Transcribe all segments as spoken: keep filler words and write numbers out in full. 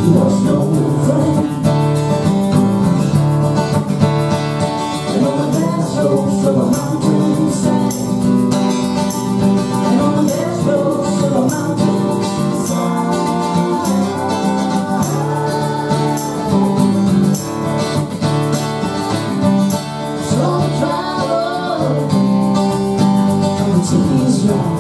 was no friend. And on the best slopes of a mountainside, and on the best slopes of a mountainside, slow travel until he's right.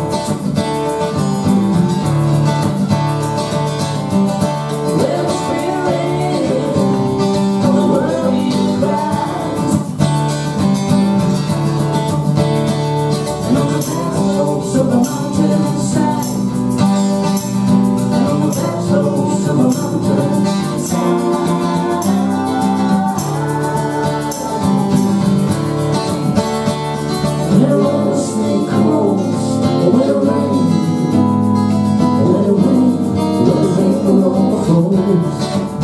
Let it rain, let it rain on the floors.